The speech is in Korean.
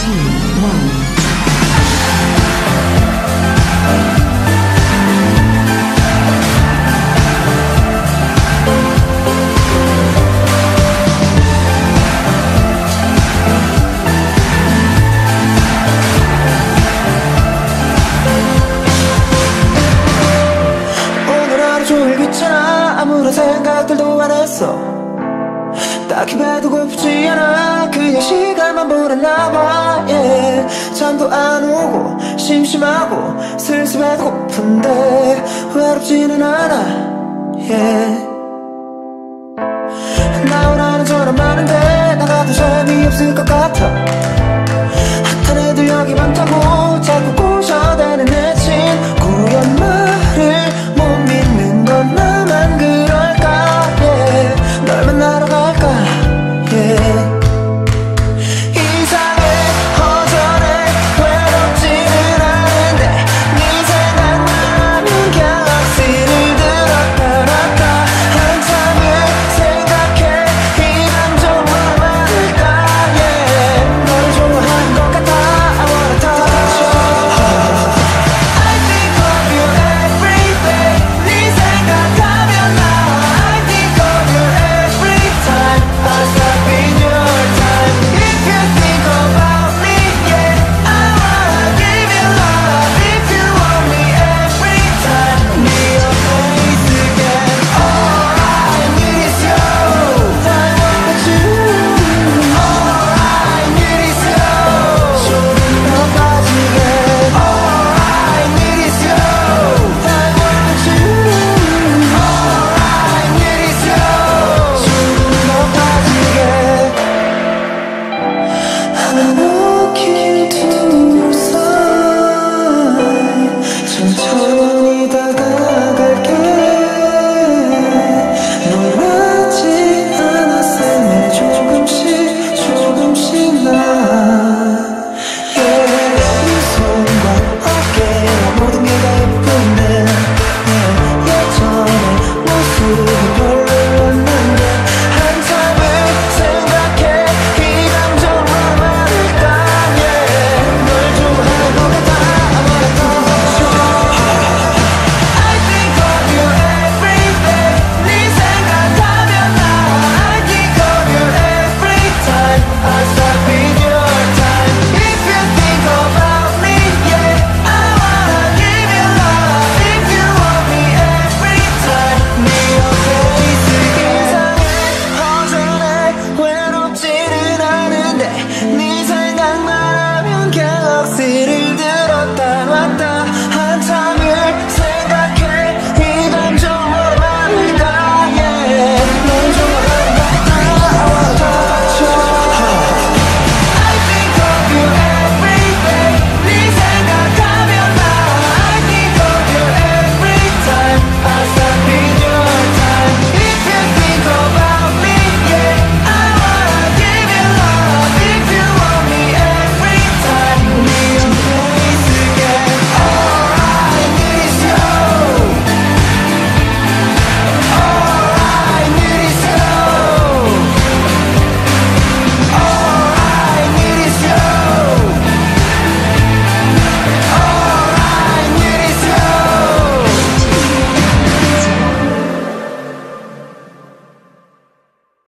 1. 오늘 하루 종일 귀찮아 아무런 생각들도 안 했어 딱히 배도 고프지 않아 그냥 시간만 보냈나 봐 yeah. 잠도 안 오고 심심하고 슬슬 배도 고픈데 외롭지는 않아 yeah. 나 원하는 전화 많은데 나가도 재미없을 것 같아 핫한 애들 여기 많다고